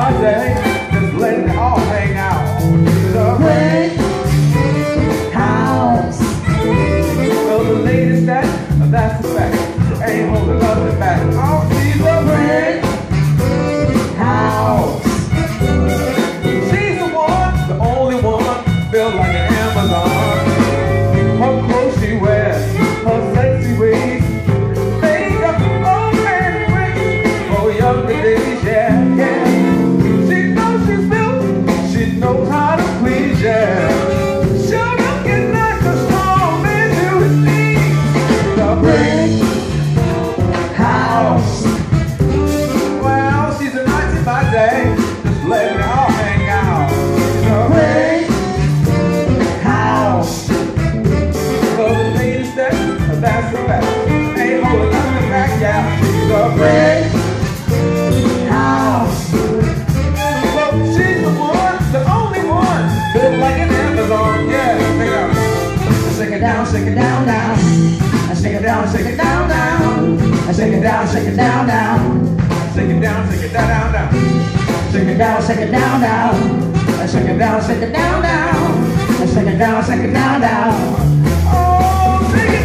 by day, just letting it all hang out. She's a brick house. Well, the latest that's the fact. She ain't holding nothing back. Oh, she's a brick house. She's the one, the only one, built like an Amazon. Her clothes she wears, her sexy ways, makeup, oh man, great for younger days, yeah, yeah. She knows she's built, she knows how to please, yeah. She'll look at like a strong man to his knees. The brick house. Well, she's a 19 by day, just letting it all hang out. The brick house. So the latest that's the fact. Ain't holding nothing back, yeah. She's a brick house. Well, she's the one, the only one, built like an Amazon, yeah. Check it out. Shake it down, shake it down, down. I shake it down, shake it down, down. I shake it down, shake it down, down. Shake it down, shake it down, down. Shake it down, shake it down, down. I shake it down, shake it down, down. I shake it down, shake it down, down. Oh, shake it.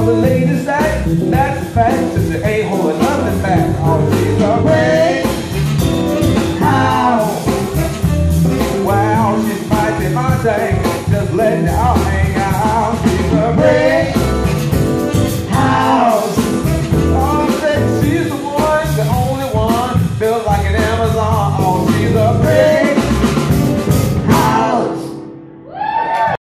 All the ladies say that's a fact, since it ain't holding nothing back. Oh, she's a break house. Wow, she's fighting my tank, just letting it all hang out. She's a break house. Oh, she's the one, the only one, feel like